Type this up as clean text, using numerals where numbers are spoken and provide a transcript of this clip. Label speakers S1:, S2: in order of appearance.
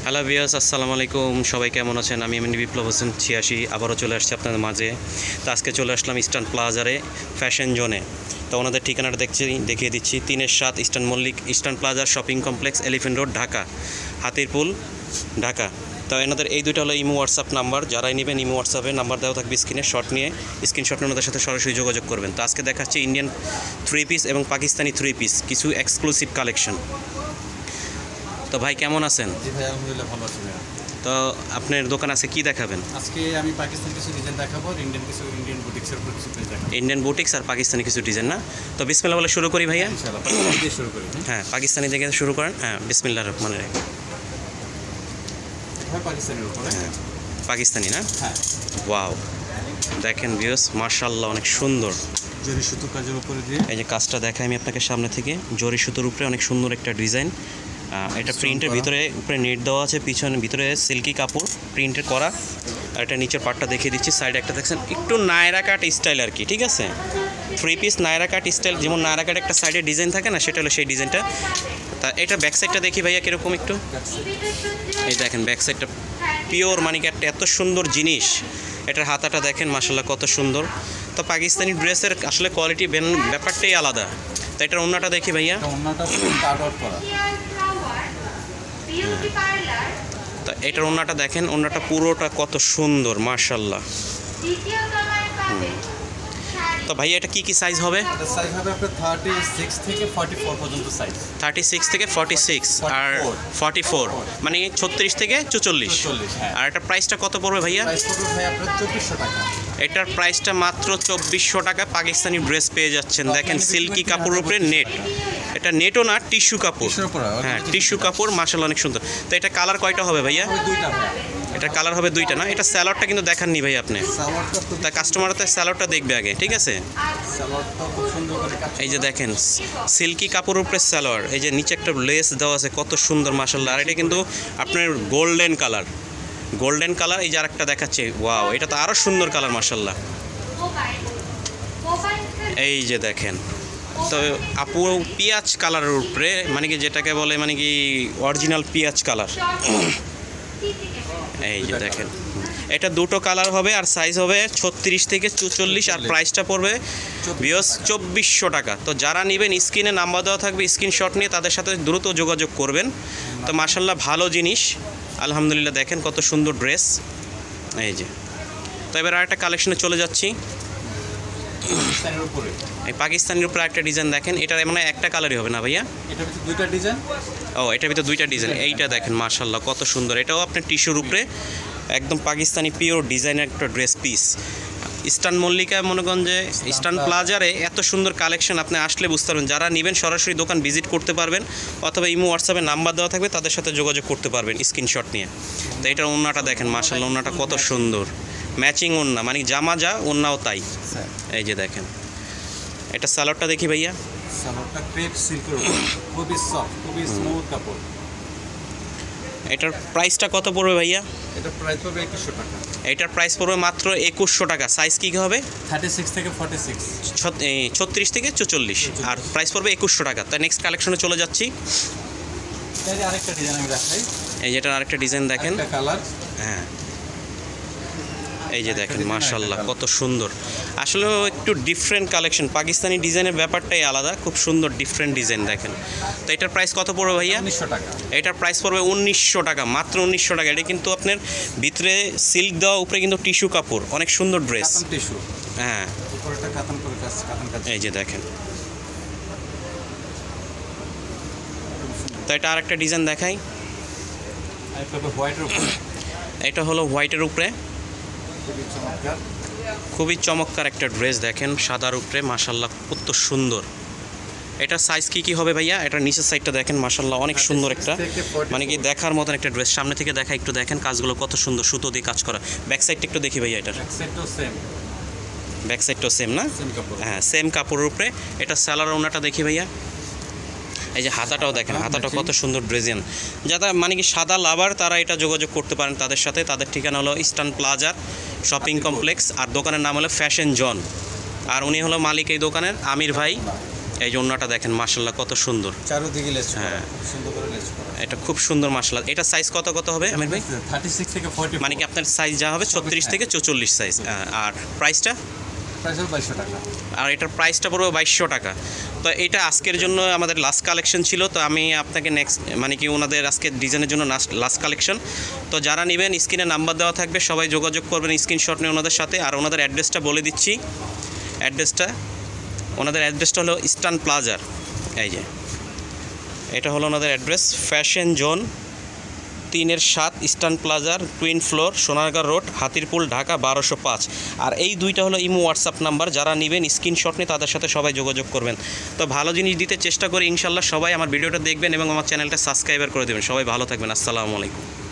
S1: Hello viewers, আসসালামু আলাইকুম। সবাই কেমন আছেন? আমি বিপ্লব হোসেন 86 আবারও চলে আসছি আপনাদের মাঝে। তো আজকে চলে আসলাম ইস্টার্ন প্লাজারে ফ্যাশন জোনে। তো ওনাদের ঠিকানাটা দেখিয়ে দিচ্ছি। 3-7 ইস্টার্ন প্লাজার shopping complex, elephant road, Dhaka, Hatirpool, Dhaka. তো এনাদের এই দুইটা হলো ইমো হোয়াটসঅ্যাপ নাম্বার। যারাই নেবেন ইমো হোয়াটসঅ্যাপে নাম্বার দেওয়া থাকবে স্ক্রিনে। স্ক্রিনশট নিয়ে ওনাদের সাথে সরাসরি যোগাযোগ করবেন। তো আজকে দেখাচ্ছি ইন্ডিয়ান 3 পিস এবং পাকিস্তানি 3 পিস কিছু এক্সক্লুসিভ কালেকশন। তো ভাই কেমন আছেন?
S2: জি ভাই, আলহামদুলিল্লাহ ভালো আছি ভাইয়া।
S1: তো আপনার দোকান আছে কি দেখাবেন?
S2: আজকে আমি পাকিস্তানি কিছু ডিজাইন দেখাবো, ইন্ডিয়ান বুটিক্সের উপর কিছু পেজ দেখাবো।
S1: ইন্ডিয়ান বুটিক্স আর পাকিস্তানি কিছু ডিজাইন না? তো বিসমিল্লাহ বলে শুরু করি ভাইয়া।
S2: ইনশাআল্লাহ পাকিস্তানি দিয়ে শুরু করি।
S1: হ্যাঁ, পাকিস্তানি থেকে শুরু করেন। হ্যাঁ, বিসমিল্লাহির রহমানির রহিম।
S2: ভাই পাকিস্তানের উপরে।
S1: হ্যাঁ, পাকিস্তানি না?
S2: হ্যাঁ,
S1: ওয়াও, দেখেন ভিউয়ার্স, মাশাআল্লাহ অনেক সুন্দর।
S2: জরি সুতো কাজের উপরে দিয়ে
S1: এই যে কাজটা দেখাই আমি আপনাকে সামনে থেকে। জরি সুতোর উপরে অনেক সুন্দর একটা ডিজাইন। এটা প্রিন্টের ভিতরে উপরে নেট দেওয়া আছে, পিছনে ভিতরে সিল্কি কাপড় প্রিন্টের করা। আর এটা নিচের পার্টটা দেখিয়ে দিচ্ছি। সাইডে একটা দেখছেন একটু নায়রা কাট স্টাইল আর কি, ঠিক আছে? 3 পিস নায়রা কাট স্টাইল, যেমন নায়রা কাট একটা সাইডে ডিজাইন থাকে না, সেটা হলো সেই ডিজাইনটা। তা এটা ব্যাক সাইডটা দেখি ভাইয়া কীরকম একটু। এই দেখেন ব্যাক সাইডটা পিওর মানিকাটটা, এত সুন্দর জিনিস। এটার হাতাটা দেখেন মাশাআল্লাহ কত সুন্দর। তো পাকিস্তানি ড্রেসের আসলে কোয়ালিটি ব্যাপারটাই আলাদা। তো এটার ওন্নাটা দেখি ভাইয়া।
S2: ওন্নাটা কাট আউট করা।
S1: তো এটার ওন্নাটা দেখেন, ওন্নাটা পুরোটা কত সুন্দর মাশাআল্লাহ। তো ভাই এটা কি সাইজ হবে?
S2: এটা সাইজ হবে আপনার 36 থেকে 44 পর্যন্ত সাইজ।
S1: 36 থেকে 46 আর 44 মানে 36 থেকে 44।
S2: হ্যাঁ।
S1: আর এটা প্রাইসটা কত পড়বে ভাইয়া?
S2: প্রাইস পড়বে ভাই আপনার 2400 টাকা।
S1: এটার প্রাইসটা মাত্র 2400 টাকা। পাকিস্তানি ড্রেস পেয়ে যাচ্ছেন। দেখেন সিল্কি কাপড়ের উপরে নেট, এটা নেটও না, টিস্যু কাপড়। হ্যাঁ, টিস্যু কাপড়, মাশাআল্লাহ অনেক সুন্দর। তো এটা কালার কয়টা হবে ভাইয়া?
S2: দুইটা ভাই।
S1: এটা কালার হবে দুইটা না? এটা স্যালোয়ারটা কিন্তু দেখাননি ভাই আপনি। তা কাস্টমার তো স্যালোয়ারটা দেখবে আগে, ঠিক আছে?
S2: সালোয়ারটা খুব সুন্দর করে কাজ।
S1: এই যে দেখেন সিল্কি কাপড়ের উপরে স্যালোয়ার, এই যে নিচে একটা লেস দেওয়া আছে, কত সুন্দর মাশাআল্লাহ। আর এটা কিন্তু আপনার গোল্ডেন কালার, এই যে আরেকটা দেখাচ্ছে, ওয়াও, এটা তো আরও সুন্দর কালার মাশাআল্লাহ। এই যে দেখেন, তো আপু পেঁয়াজ কালারের উপরে, মানে কি যেটাকে বলে মানে কি অরিজিনাল পেঁয়াজ কালার। এই যে দেখেন, এটা দুটো কালার হবে আর সাইজ হবে 36 থেকে 44 আর প্রাইসটা পড়বে 2400 টাকা। তো যারা নেবেন স্ক্রিনে নাম্বার দেওয়া থাকবে, স্ক্রিনশট নিয়ে তাদের সাথে দ্রুত যোগাযোগ করবেন। তো মাশাআল্লাহ ভালো জিনিস, আলহামদুলিল্লাহ। দেখেন কত সুন্দর ড্রেস। এই যে, তো এবার আরেকটা কালেকশনে চলে যাচ্ছি। এই পাকিস্তানের উপরে একটা ডিজাইন দেখেন। এটার মানে একটা কালারই হবে না ভাইয়া?
S2: এটার ভিতরে দুইটা ডিজাইন।
S1: ও, এটার ভিতরে দুইটা ডিজাইন। এইটা দেখেন মাশাআল্লাহ কত সুন্দর। এটাও আপনার টিস্যুর উপরে একদম পাকিস্তানি পিওর ডিজাইনের একটা ড্রেস পিস। ইস্টার্ন মল্লিকা মনে করেন যে ইস্টার্ন প্লাজারে এত সুন্দর কালেকশন, আপনি আসলে বুঝতে পারবেন। যারা নেবেন সরাসরি দোকান ভিজিট করতে পারবেন, অথবা ইমো হোয়াটসঅ্যাপে নাম্বার দেওয়া থাকবে, তাদের সাথে যোগাযোগ করতে পারবেন স্ক্রিনশট নিয়ে। তো এটার ওন্নাটা দেখেন মাশাআল্লাহ, ওন্নাটা কত সুন্দর, ম্যাচিং ওন্না, মানে জামা যা ওন্নাও তাই। এই যে দেখেন, এটা সালোয়ারটা দেখি ভাইয়া।
S2: সালোয়ারটা ক্রেপ সিল্কের উপর, খুবই সফট, খুবই স্মুথ কাপড়।
S1: এটার প্রাইসটা কত পড়বে ভাইয়া?
S2: এটা প্রাইস পড়বে 2100 টাকা।
S1: এটার প্রাইস পড়বে মাত্র 2100 টাকা। সাইজ কী হবে?
S2: 36 থেকে 46,
S1: 36 থেকে 44 আর প্রাইস পড়বে 2100 টাকা। তাই নেক্সট কালেকশনে চলে যাচ্ছি।
S2: এই যে আরেকটা ডিজাইন আমি দেখাই।
S1: এই যেটার আরেকটা ডিজাইন দেখেন।
S2: একটা কালার।
S1: হ্যাঁ, এই যে দেখেন মাশাআল্লাহ কত সুন্দর। আসলে একটু ডিফারেন্ট কালেকশন, পাকিস্তানি ডিজাইনের ব্যাপারটাই আলাদা, খুব সুন্দর ডিফারেন্ট ডিজাইন দেখেন। তো এটার প্রাইস কত পড়বে ভাইয়া?
S2: 1900 টাকা।
S1: এটার প্রাইস পড়বে 1900 টাকা, মাত্র 1900 টাকা। এটা কিন্তু আপনার ভিতরে সিল্ক দেওয়া, উপরে কিন্তু টিস্যু কাপড়, অনেক সুন্দর ড্রেস।
S2: কাতান টিস্যু।
S1: হ্যাঁ,
S2: উপরেটা কাতান করে কাজ, কাতান কাজ।
S1: এই যে দেখেন। তো এটা আরেকটা ডিজাইন দেখাই।
S2: আরেকটা হোয়াইটের উপরে।
S1: এটা হলো হোয়াইটের উপরে,
S2: খুবই চমৎকার।
S1: খুবই চমৎকার একটা ড্রেস দেখেন, সাদার উপরে মাশাআল্লাহ কত সুন্দর। এটার সাইজ কি হবে ভাইয়া? এটার নিচের সাইডটা দেখেন মাশাআল্লাহ অনেক সুন্দর একটা, মানে কি দেখার মতন একটা ড্রেস। সামনে থেকে দেখা একটু দেখেন, কাজগুলো কত সুন্দর, সুতো দিয়ে কাজ করা। ব্যাক সাইডটা একটু দেখি ভাইয়া। এটার ব্যাক সাইডটাও সেম না? হ্যাঁ, সেম কাপড়ের উপরে। এটা স্যালোয়ার ওন্নাটা দেখি ভাইয়া। এই যে হাতাটাও দেখেন, হাতাটা কত সুন্দর ড্রেজিয়ান। যারা মানে কি সাদা লাভার, তারা এটা যোগাযোগ করতে পারেন তাদের সাথে। তাদের ঠিকানা হলো ইস্টার্ন প্লাজার শপিং কমপ্লেক্স, আর দোকানের নাম হলো ফ্যাশন জোন। আর উনি হলো মালিক এই দোকানের, আমির ভাই। এই যে ওন্নাটা দেখেন মাশাআল্লাহ কত সুন্দর।
S2: চারদিকে লেস করা,
S1: হ্যাঁ।
S2: খুব সুন্দর করে লেস করা।
S1: এটা খুব সুন্দর মাশাআল্লাহ। এটা সাইজ কত হবে আমির ভাই?
S2: 36 থেকে 40,
S1: মানে কি আপনার সাইজ যা হবে 36 থেকে 44 সাইজ। আর প্রাইসটা?
S2: প্রাইস হলো 2200 টাকা।
S1: আর এটার প্রাইসটা পড়বে 2200 টাকা। তো এটা আজকের জন্য আমাদের লাস্ট কালেকশন ছিল। তো আমি আপনাকে নেক্সট মানে কি ওনাদের আজকের ডিজাইনের জন্য লাস্ট কালেকশন। তো যারা নেবেন স্ক্রিনে নাম্বার দেওয়া থাকবে, সবাই যোগাযোগ করবেন স্ক্রিনশট নিয়ে ওনাদের সাথে। আর ওনাদের অ্যাড্রেসটা বলে দিচ্ছি। ওনাদের অ্যাড্রেসটা হলো ইস্টার্ন প্লাজার। এই যে এটা হলো ওনাদের অ্যাড্রেস, ফ্যাশন জোন 3-7 ইস্টার্ন প্লাজার, twin floor, Sonargaon road, Hatirpul, Dhaka 1205। আর এই দুইটা হলো ইমো হোয়াটসঅ্যাপ নাম্বার। যারা নেবেন স্ক্রিনশট নিয়ে তাদের সাথে সবাই যোগাযোগ করবেন। তো ভালো জিনিস দিতে চেষ্টা করি ইনশাল্লাহ। সবাই আমার ভিডিওটা দেখবেন এবং আমার চ্যানেলটা সাবস্ক্রাইবার করে দেবেন। সবাই ভালো থাকবেন। আসসালামু আলাইকুম।